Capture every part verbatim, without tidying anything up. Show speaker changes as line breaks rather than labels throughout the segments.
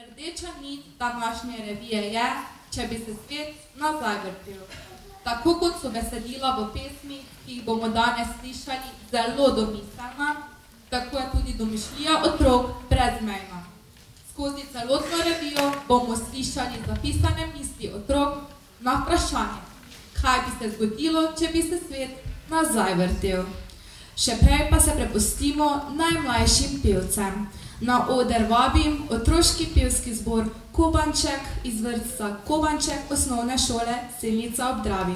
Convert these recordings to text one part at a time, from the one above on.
Rdeča nit današnje revije je, če bi se svet nazaj vrtel. Tako kot so besedila v pesmi, ki jih bomo danes slišali, zelo domiselna, tako je tudi domišljija otrok brezmejna. Skozi celotno revijo bomo slišali zapisane misli otrok na vprašanje, kaj bi se zgodilo, če bi se svet nazaj vrtel. Še prej pa se prepustimo najmlajšim pevcem. Na oder vabim otroški pevski zbor Kobanček iz vrtca Kobanček osnovne šole Selnica ob Dravi.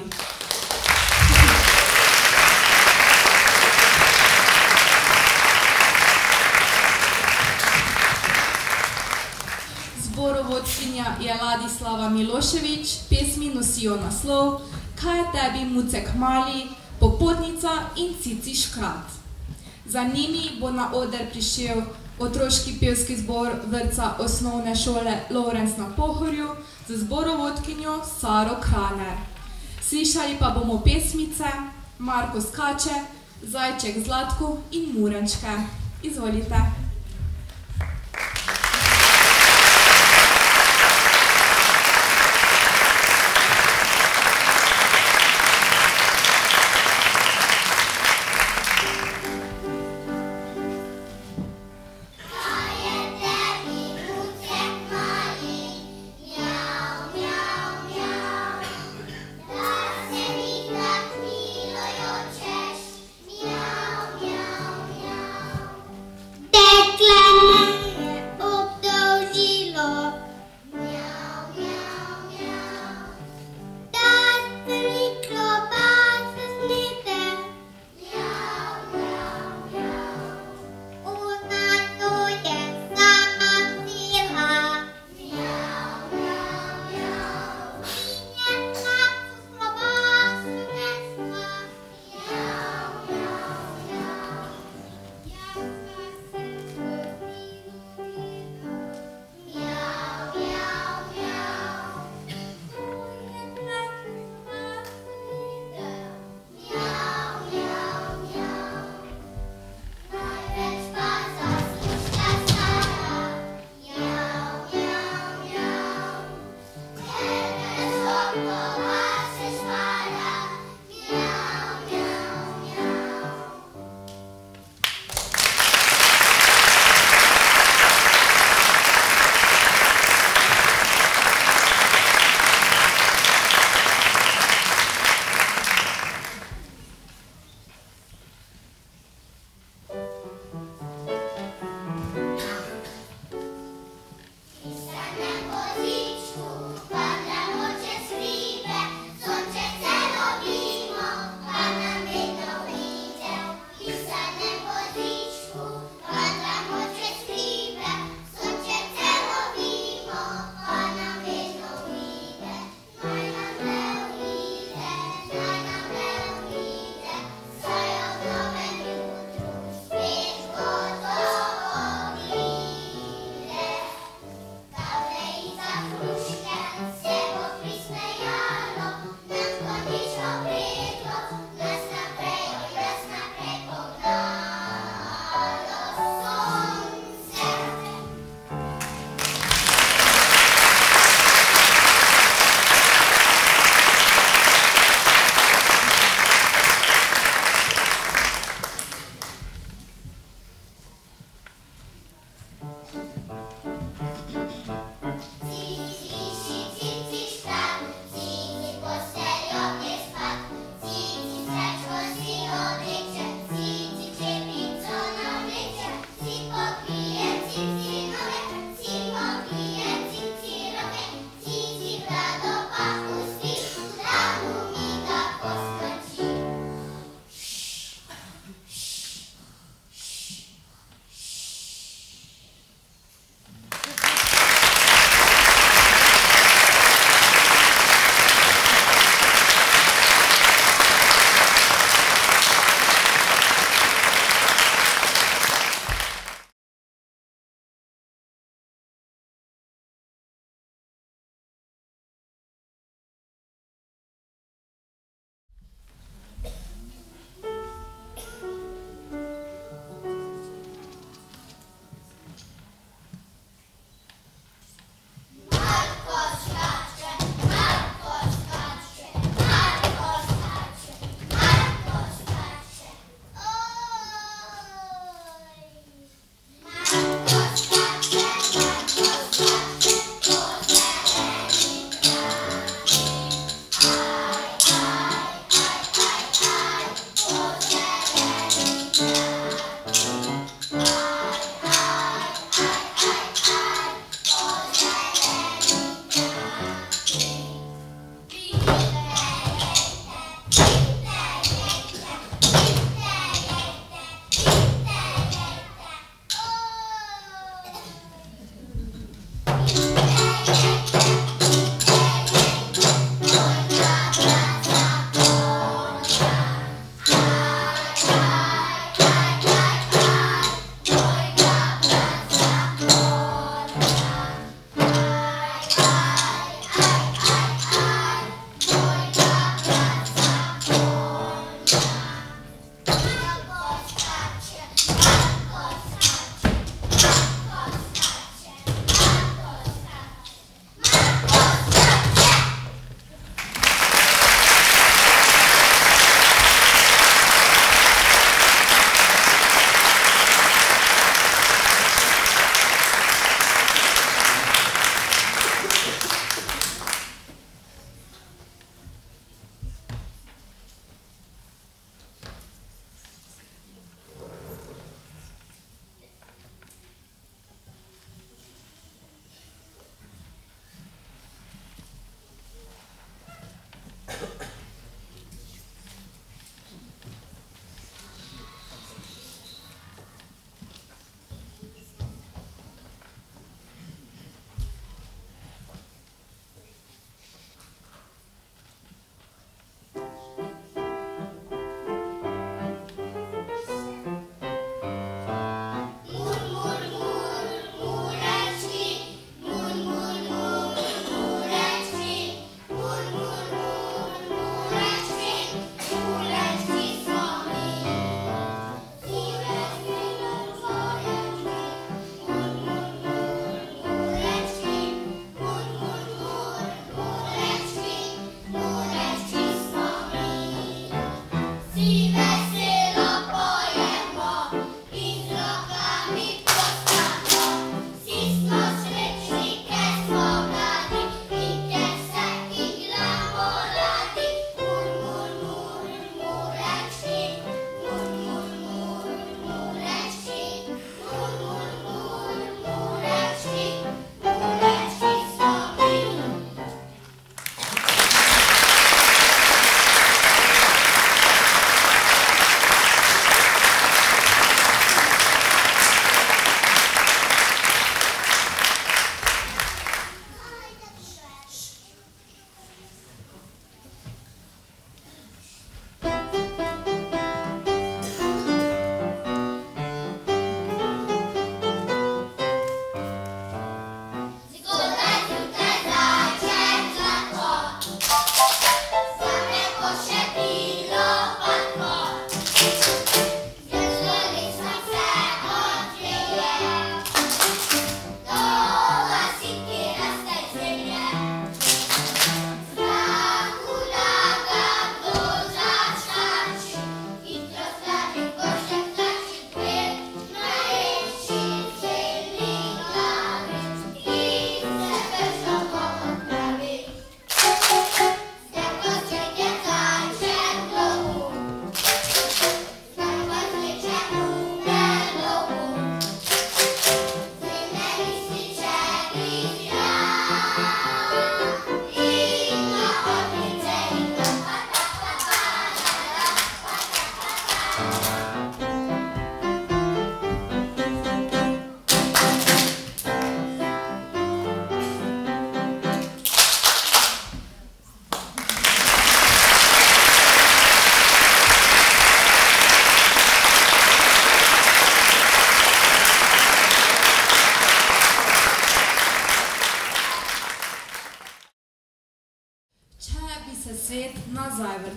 Zborovodkinja je Ladislava Milošević, pesmi nosijo naslov Kaj je tebi, Mucek mali, Popotnica in Cici škrat. Za njimi bo na oder prišel otroški pevski zbor vrtca osnovne šole Lovrenc na Pohorju z zborovodkinjo Saro Kraner. Slišali pa bomo pesmice Marko skače, Zajček Zlatko in Murenčke. Izvolite.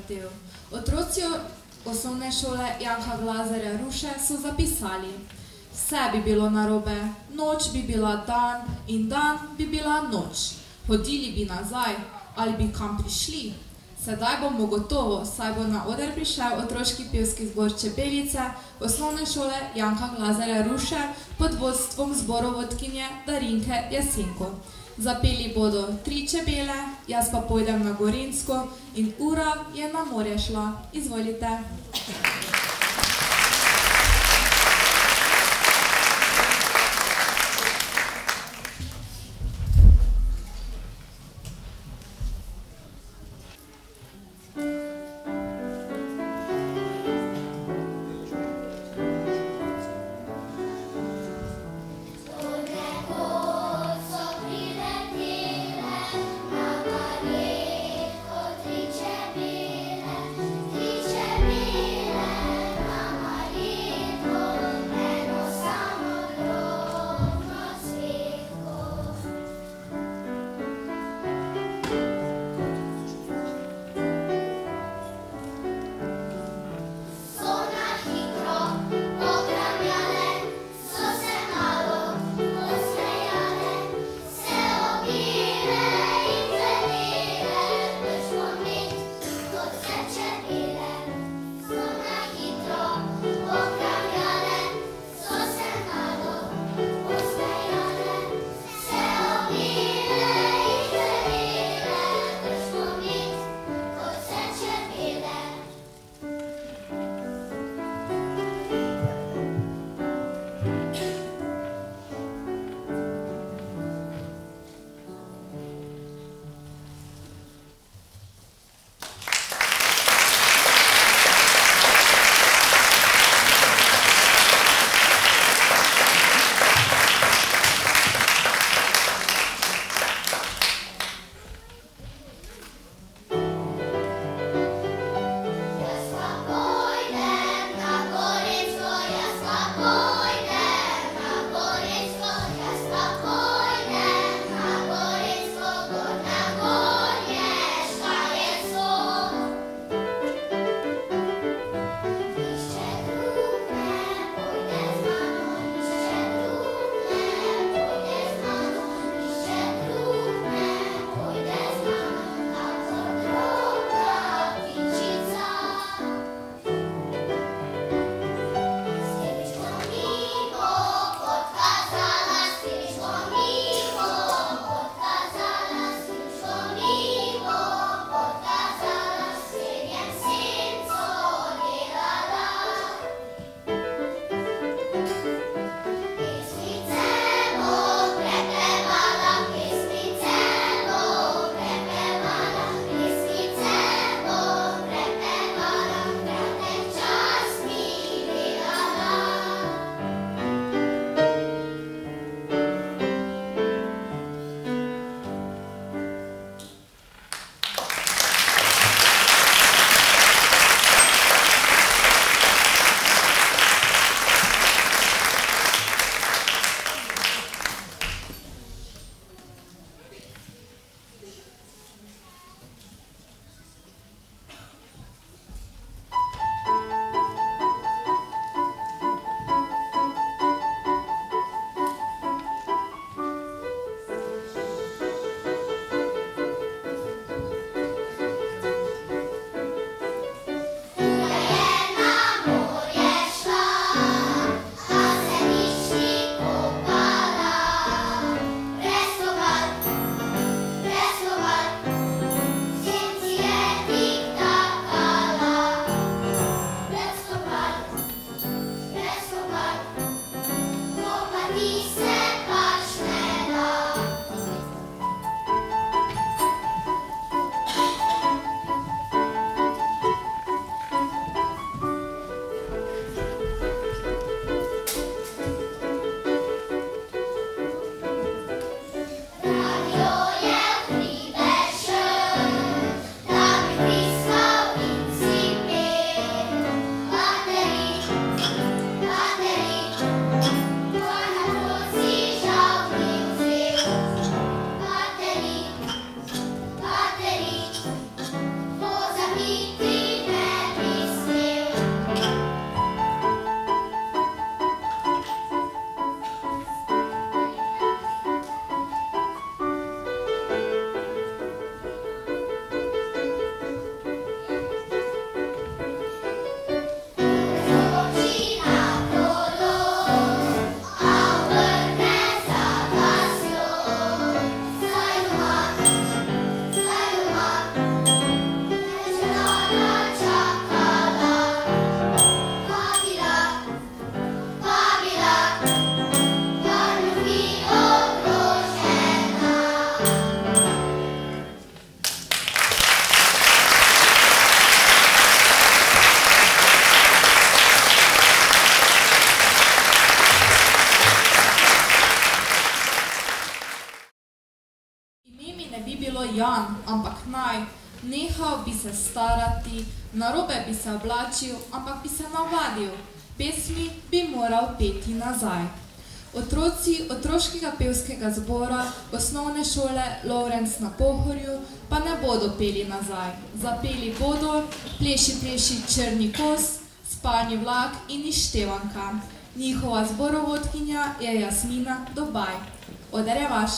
vrtel. Otroci osnovne šole Janka Glazerja Ruše so zapisali: vse bi bilo narobe, noč bi bila dan in dan bi bila noč. Hodili bi nazaj ali bi kam prišli. Sedaj bomo gotovo, saj bo na oder prišel otroški pevski zbor Čebelice osnovne šole Janka Glazerja Ruše pod vodstvom zborovodkinje Darinke Jesenko. Zapeli bodo Tri čebele, Jaz pa pojdem na Gorenjsko in Ura je na morje šla. Izvolite.
Tri čebele,
Nehal bi se starati, narobe bi se oblačil, ampak bi se navadil. Pesmi bi moral peti nazaj. Otroci otroškega pevskega zbora osnovne šole Lovrenc na Pohorju pa ne bodo peli nazaj. Zapeli bodo Pleši, pleši, črni kos, Spalni vlak in Izštevanka. Njihova zborovodkinja je Jasmina Dobaj. Oder je vaš.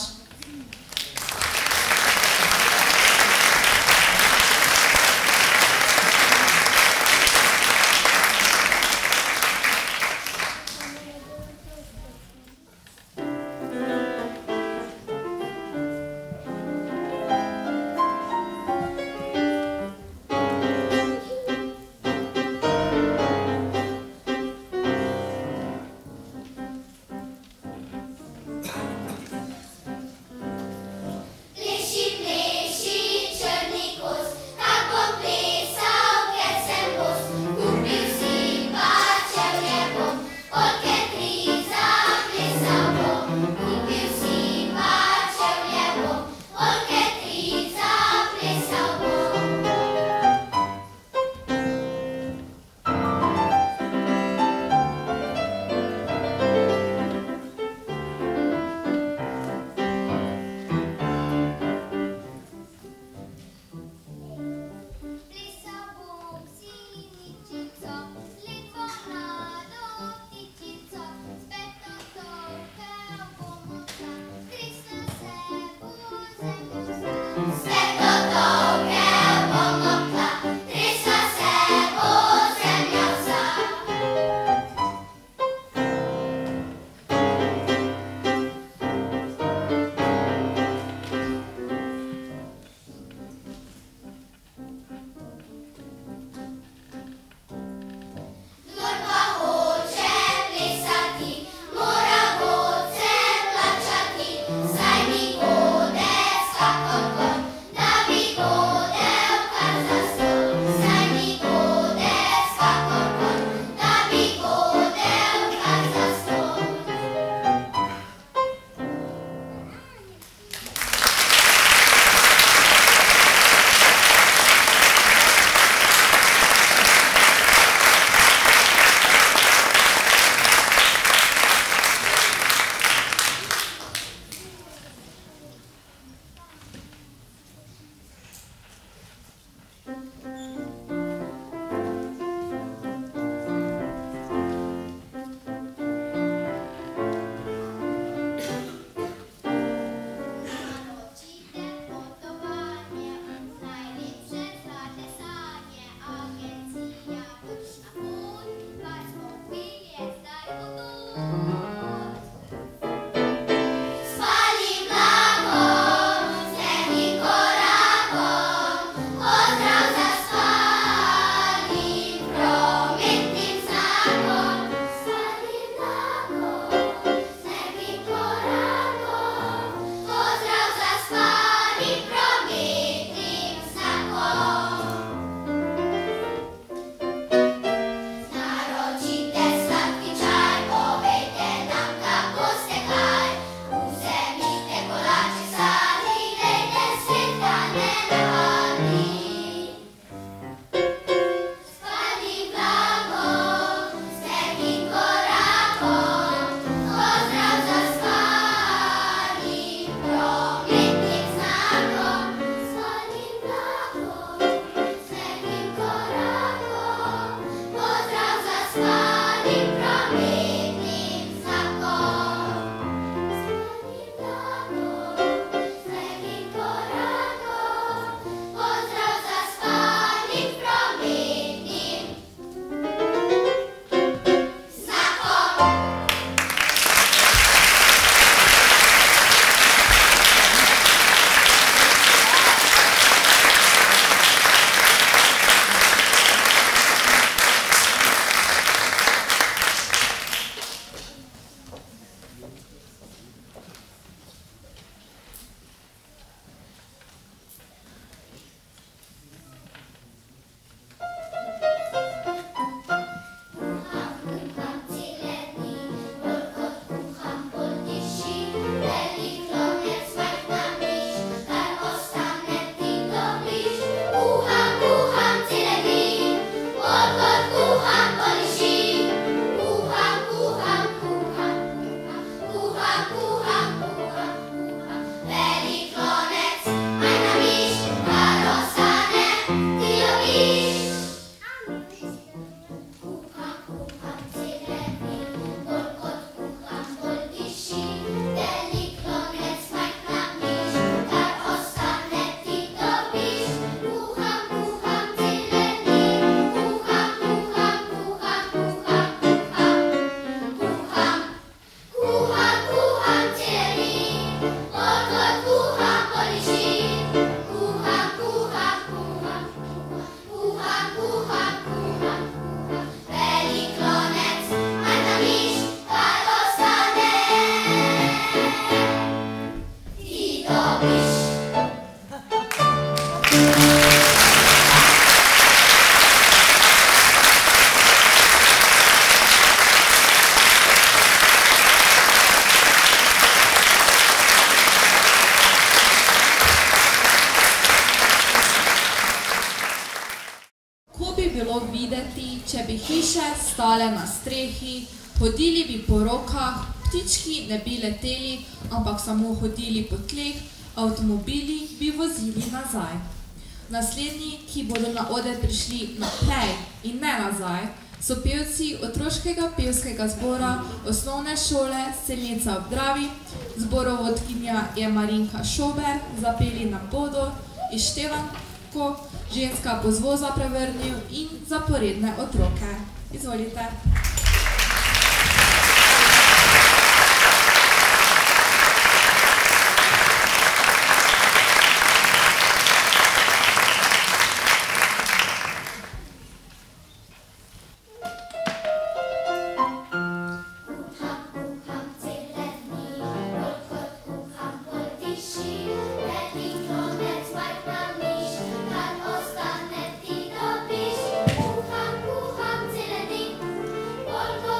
bi bilo videti, če bi hiše stale na strehi, hodili bi po rokah, ptički ne bi leteli, ampak samo hodili po tleh, avtomobili bi vozili nazaj. Naslednji, ki bodo na oder prišli naprej in ne nazaj, so pevci otroškega pevskega zbora osnovne šole Selnica ob Dravi, zborovodkinja je Marinka Šober, zapeli nam bodo Izštevanko, ženska bo z voza prevrnil in zaporedne otroke. Izvolite.
Volvo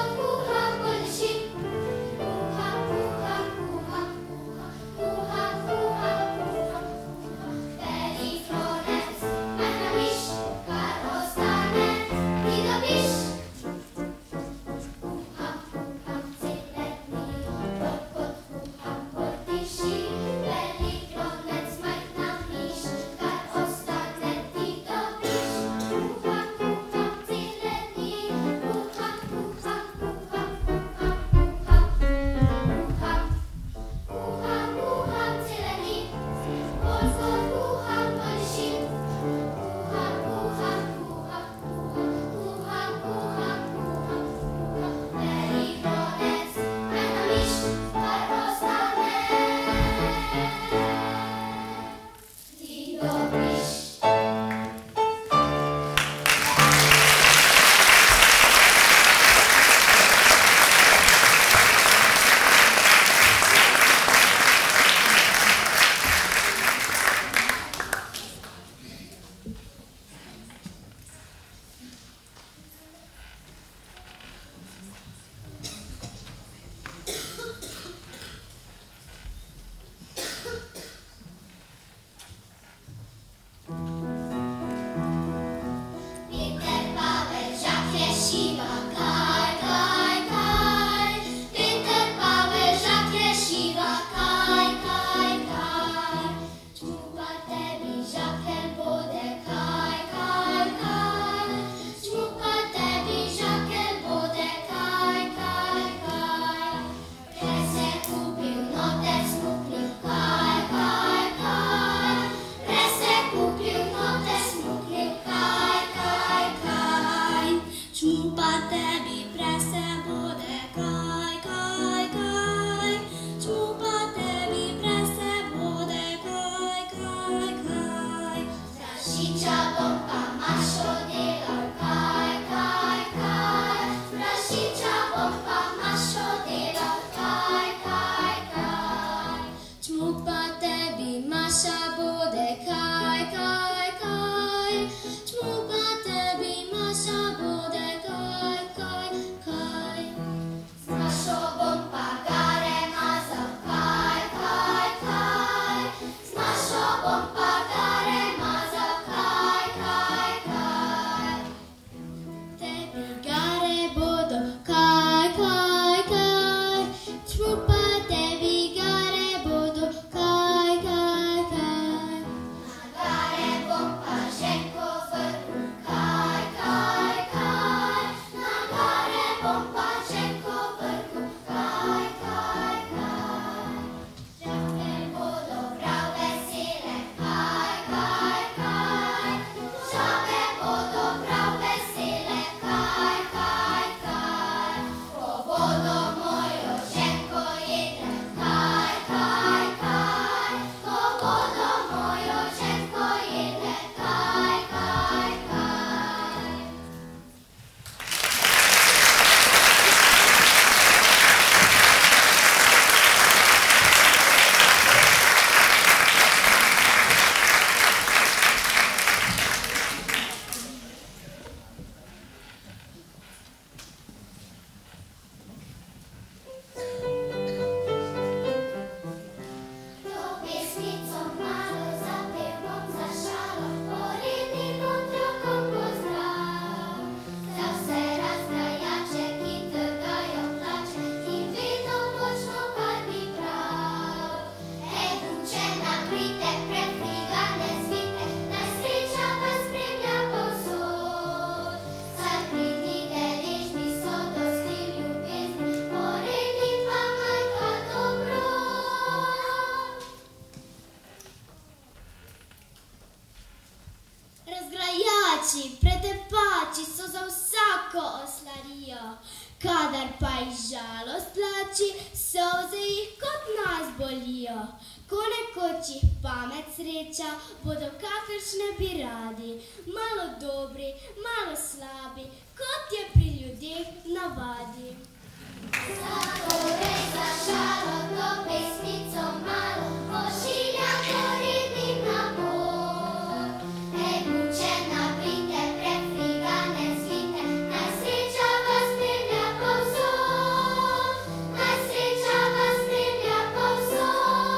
Kadar pa jih žalost plači, solze jih kot nas bolijo. Ko nekoč jih pamet sreča, bodo kakršne bi radi. Malo dobri, malo slabi, kot je pri ljudeh navadi.
Zatorej za šalo to pesmico malo pošiljam porednim na pot. Ej, mučena pite, prefrigane zlite, naj sreča vas spremlja povsod, naj sreča vas spremlja povsod.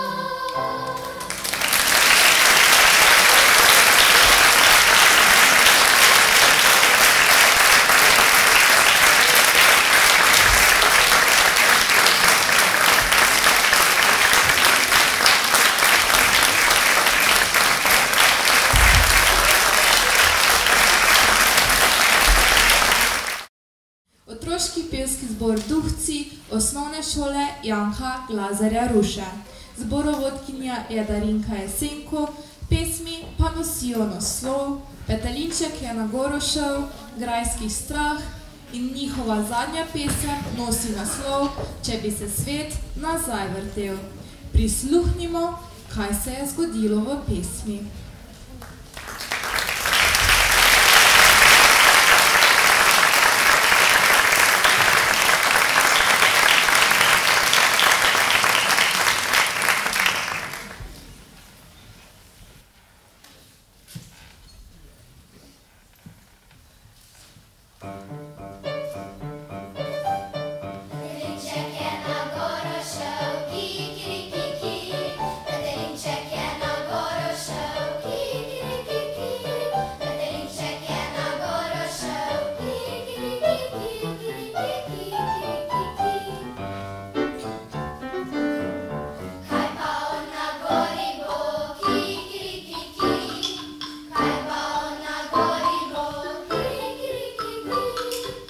Otroški pevski zbor Duhci osnovne šole Janka Glazarja Ruše. Zborovodkinja je Darinka Jesenko, pesmi pa nosijo naslov Petelinček je na goro šel, Grajski strah in njihova zadnja pesem nosi naslov Če bi se svet nazaj vrtel. Prisluhnimo, kaj se je zgodilo v pesmi.
Petelinček je na goro šel, kikirikiki. Petelinček je na goro šel, kikirikiki. Petelinček je na goro šel, kikirikiki. Kaj pa on na gori bo, kikirikiki. Kaj pa on na gori bo, kikirikiki.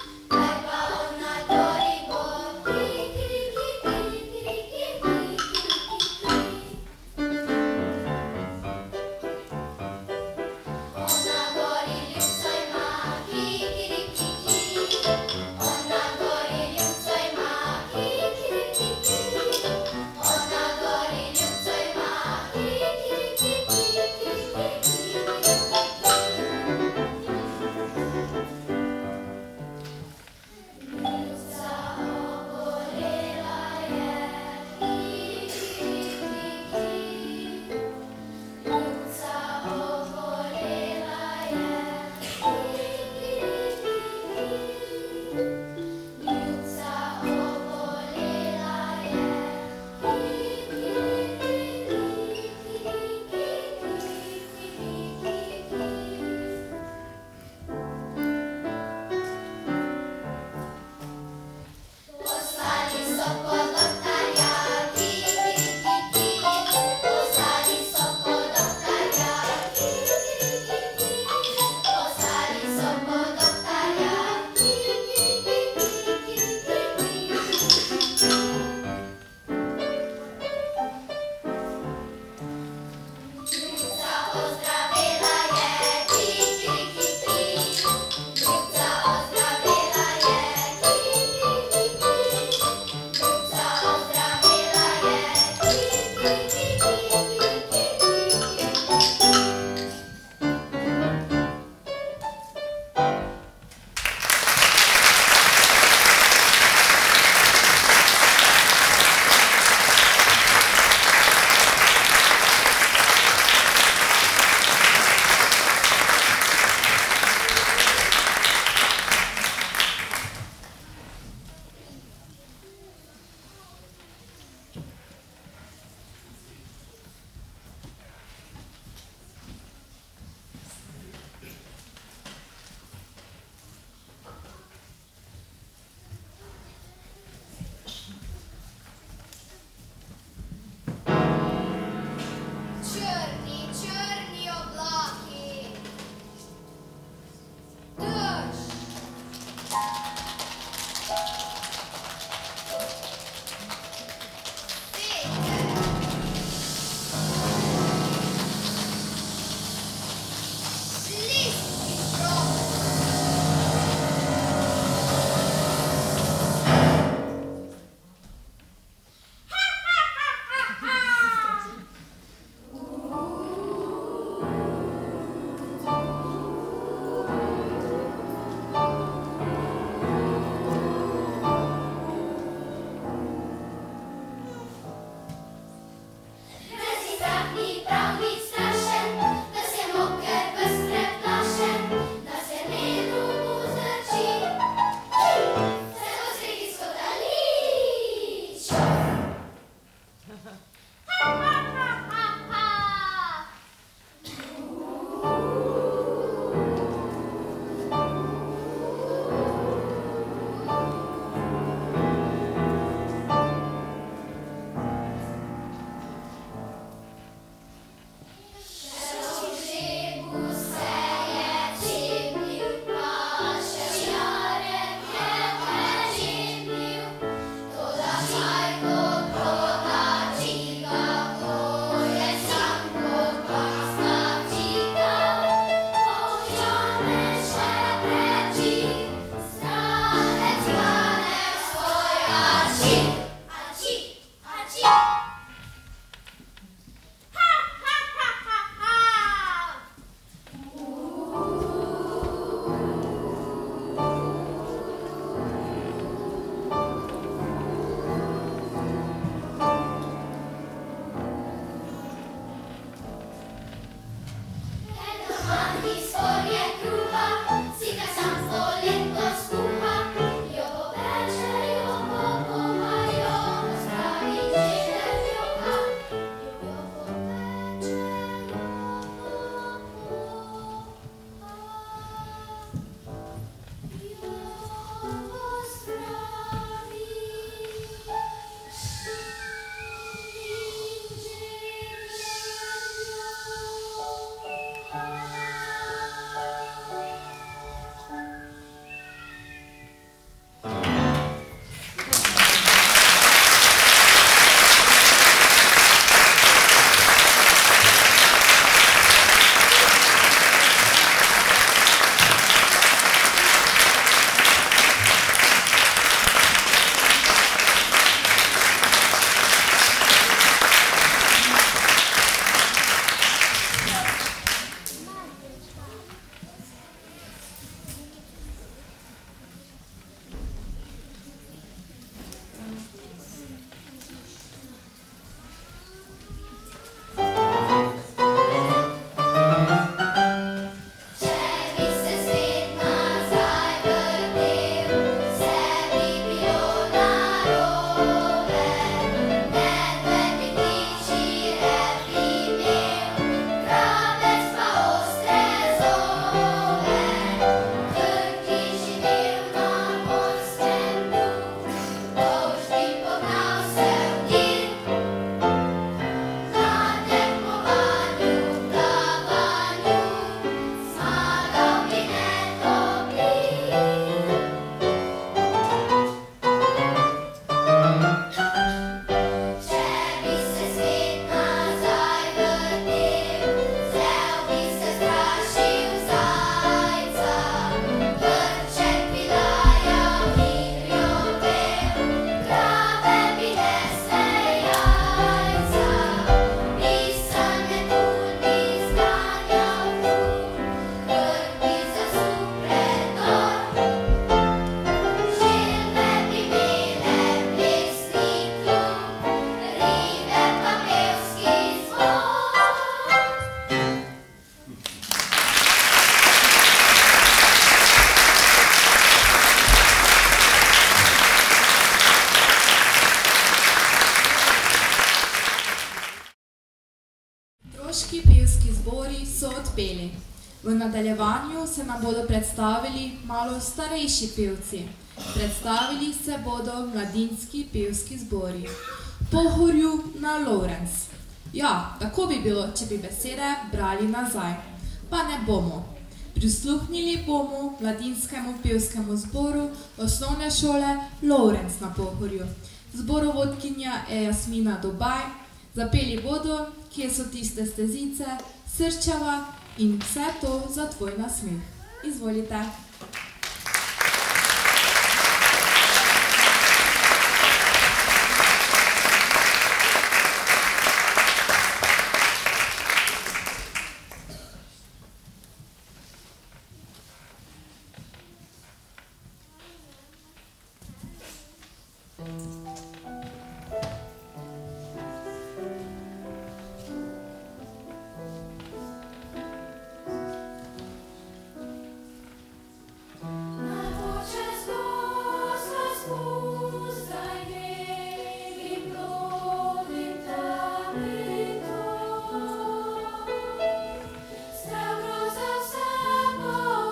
V nadaljevanju se nam bodo predstavili malo starejši pevci. Predstavili se bodo mladinski pevski zbori. Pohorju na Lorenz. Ja, tako bi bilo, če bi besede brali nazaj. Pa ne bomo. Prisluhnili bomo mladinskemu pevskemu zboru osnovne šole Lorenz na Pohorju. Zborovodkinja je Jasmina Dobaj. Zapeli bodo, kje so tiste stezice, Srčava in vse to za tvoj nasmeh. Izvolite.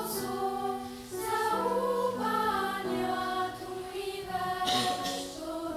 Zaufania tu i weź,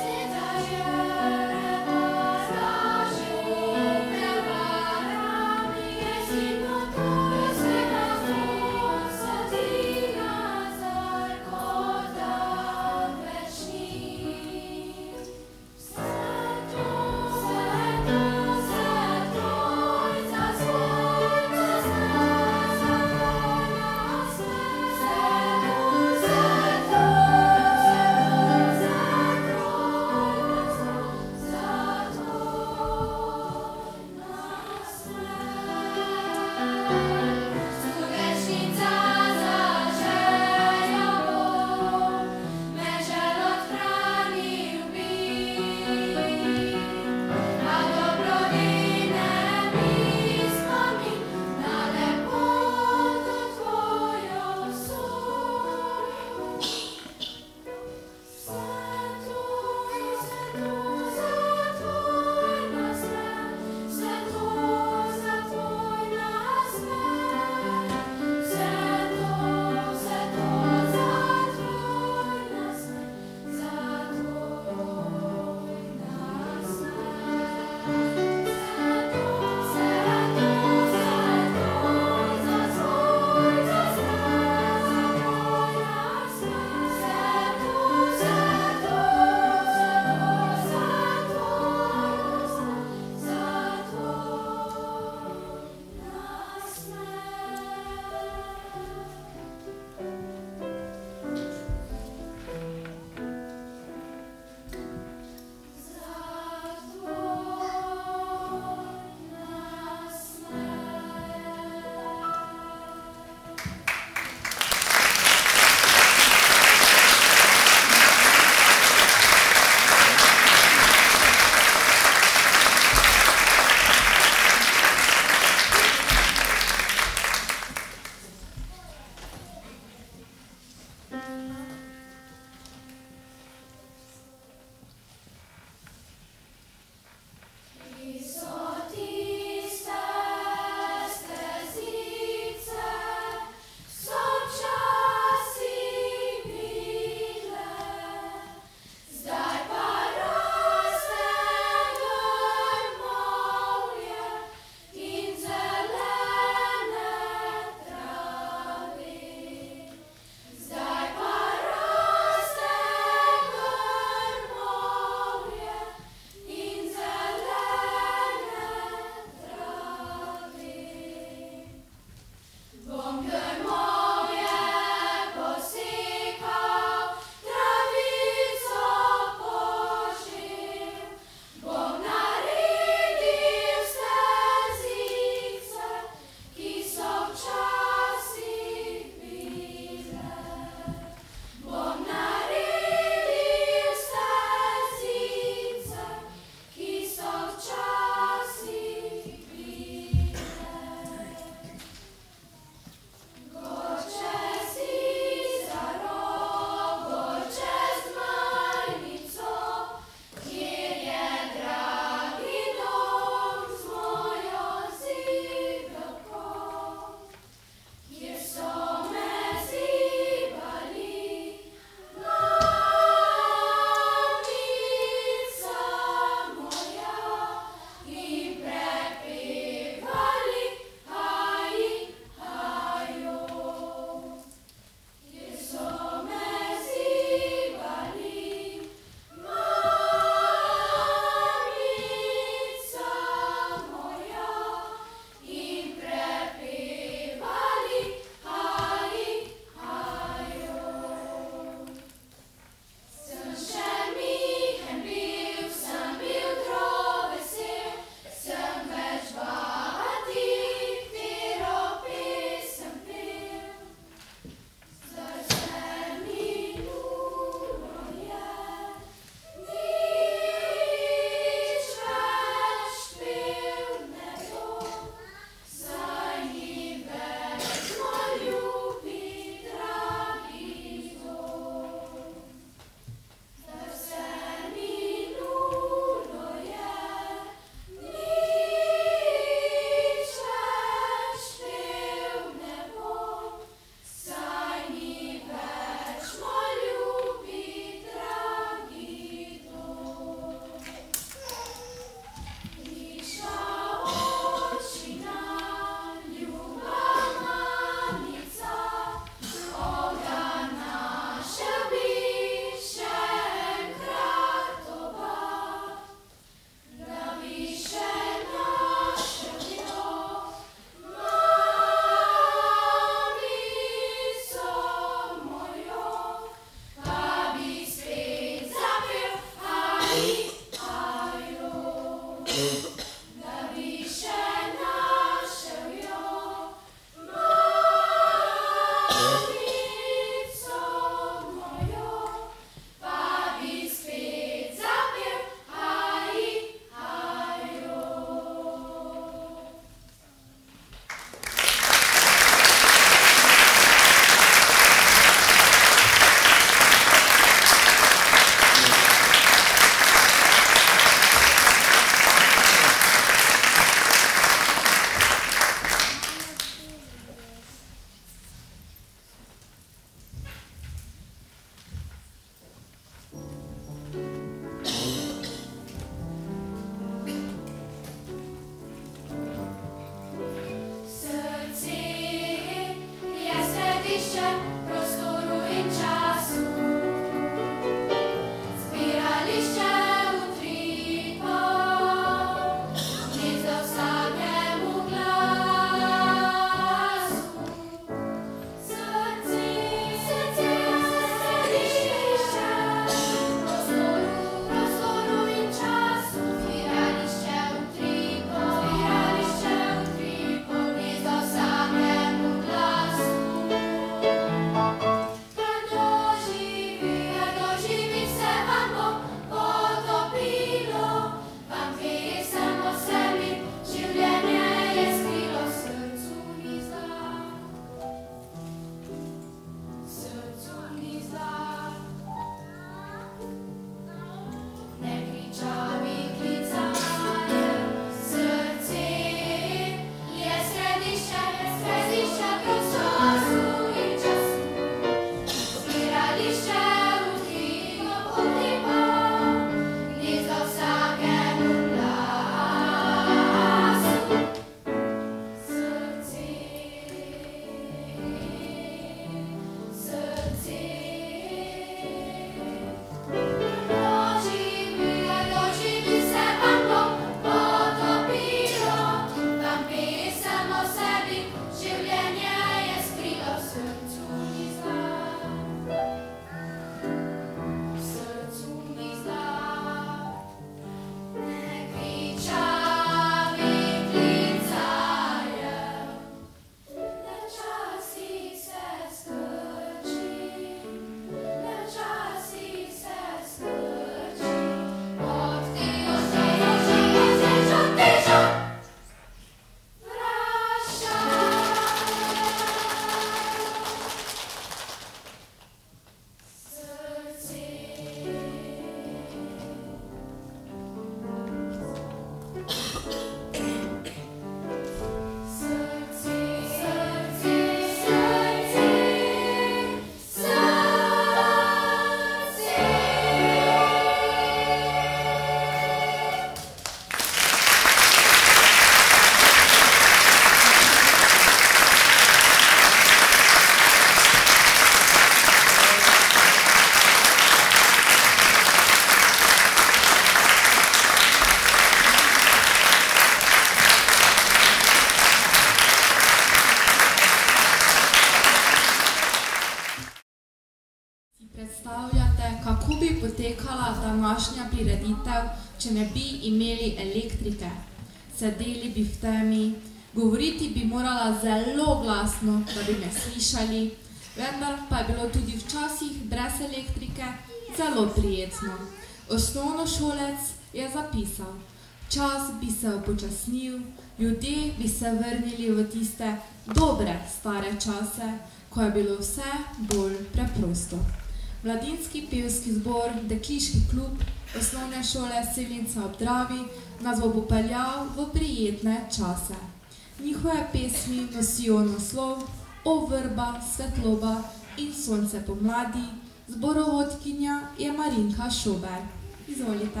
molitev, če ne bi imeli elektrike. Sedeli bi v temi, govoriti bi morala zelo glasno, da bi me slišali, vendar pa je bilo tudi včasih brez elektrike zelo prijetno. Osnovnošolec je zapisal: čas bi se upočasnil, ljudje bi se vrnili v tiste dobre stare čase, ko je bilo vse bolj preprosto. Mladinski pevski zbor Dekliški klub osnovne šole Selnica ob Dravi nas bo popeljal v prijetne čase. Njihove pesmi nosijo naslov O vrba, svetloba in sonce pomladi, zborovodkinja je Marinka Šober. Izvolite.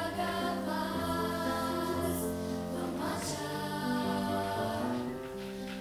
O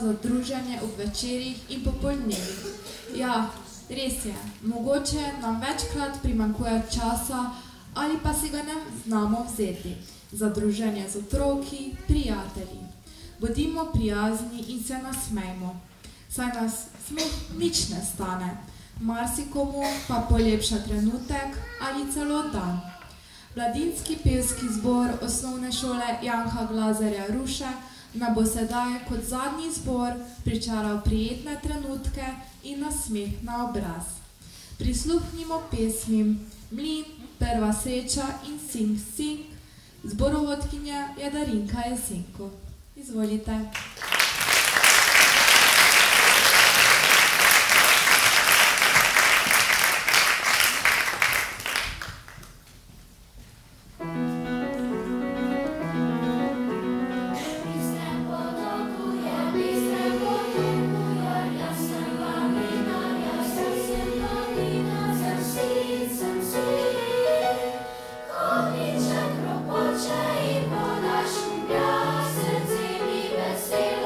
za druženje ob večerih in popoldnevih. Ja, res je, mogoče nam večkrat primanjkuje časa ali pa si ga ne znamo vzeti za druženje z otroki, prijatelji. Bodimo prijazni in se nasmejmo, saj nas smeh nič ne stane, marsikomu pa polepša trenutek ali celo dan. Mladinski pevski zbor osnovne šole Janka Glazerja Ruše nam bo sedaj kot zadnji zbor pričaral prijetne trenutke in nasmeh na obraz. Prisluhnimo pesmim Mlin, Prva sreča in Sing Sing, zborovodkinja je Darinka Jesenko. Izvolite.
Sail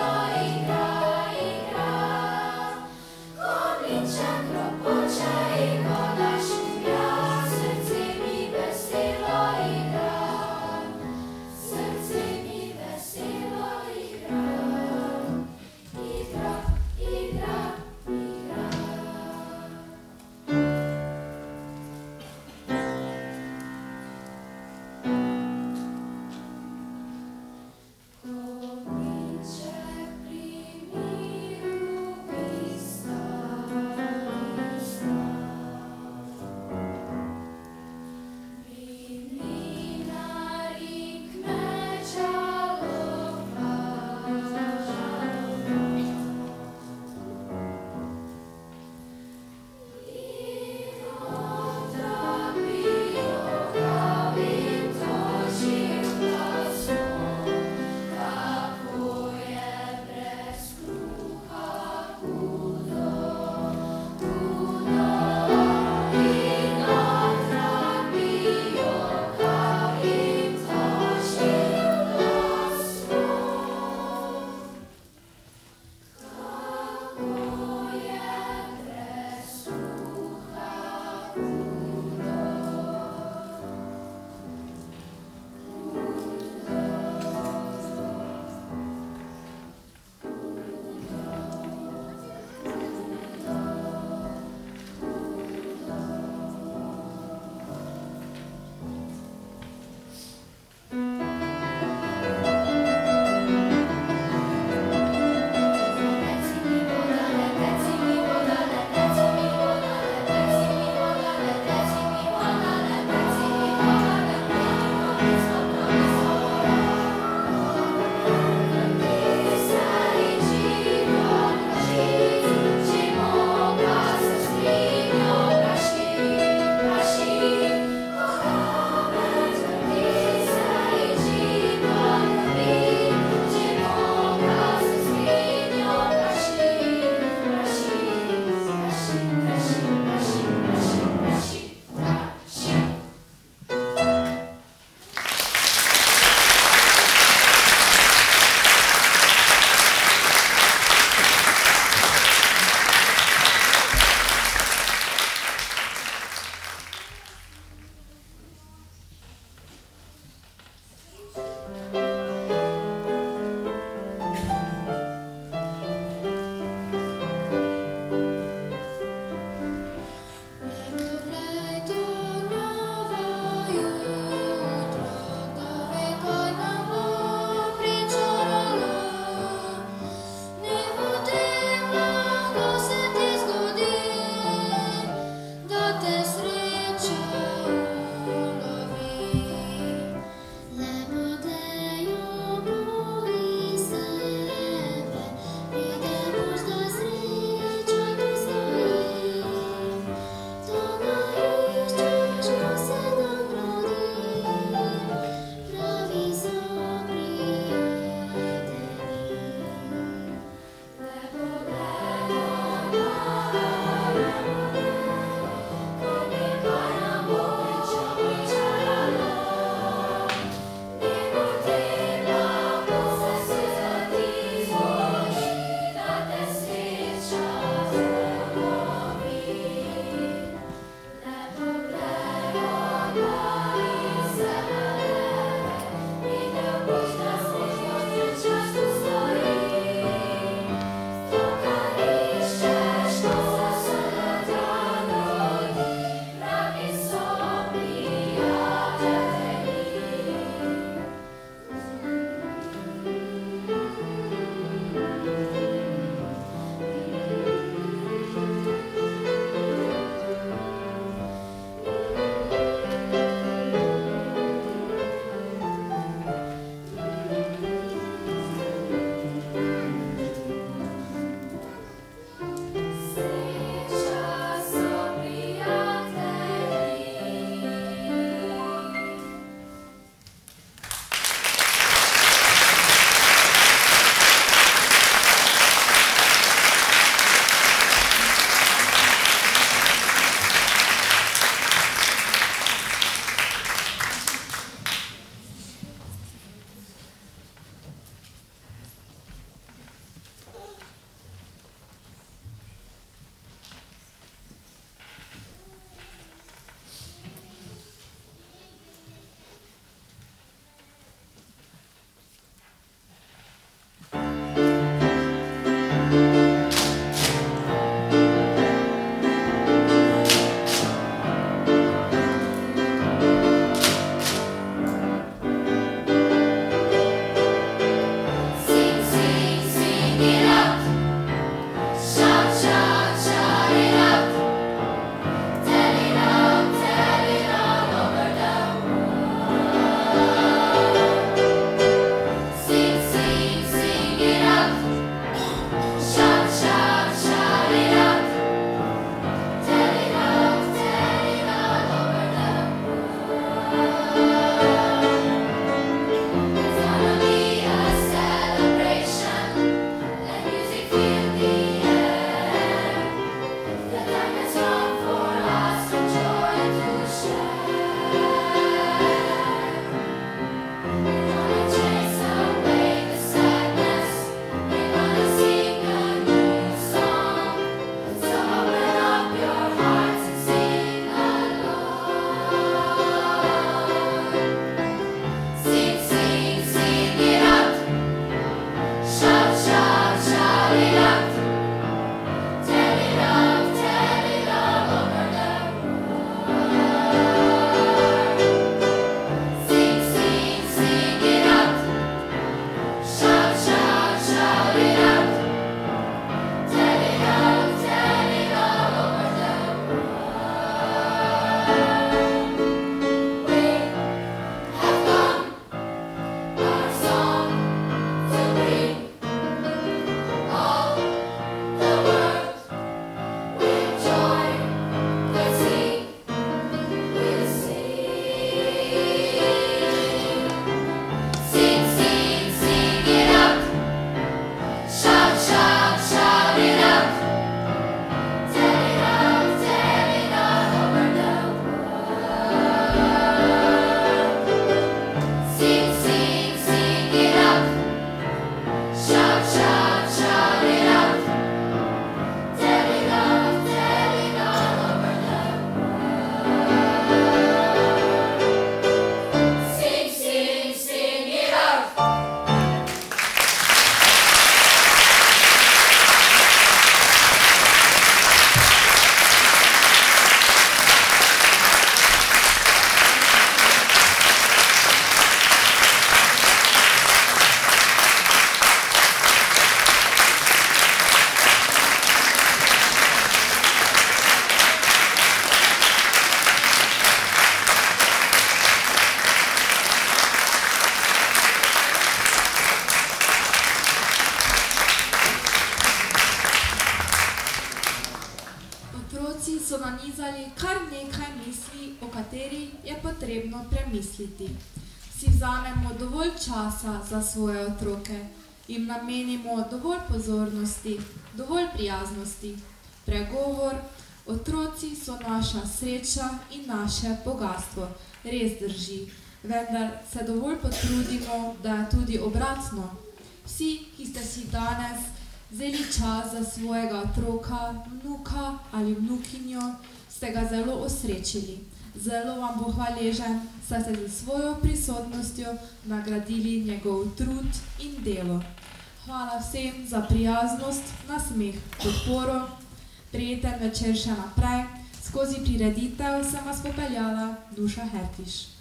Otroci so nanizali kar nekaj misli, o katerih je potrebno premisliti. Si vzamemo dovolj časa za svoje otroke, jim namenimo dovolj pozornosti, dovolj prijaznosti. Pregovor, otroci so naša sreča in naše bogastvo, res drži, vendar se dovolj potrudimo, da je tudi obratno. Vsi, ki ste si danes vzeli čas za svojega otroka, vnuka ali vnukinjo, ste ga zelo osrečili. Zelo vam bo hvaležen, saj ste z svojo prisotnostjo nagradili njegov trud in delo. Hvala vsem za prijaznost, nasmeh, podporo. Prijeten večer še naprej. Skozi prireditev sem vas popeljala Nuša Hertiš.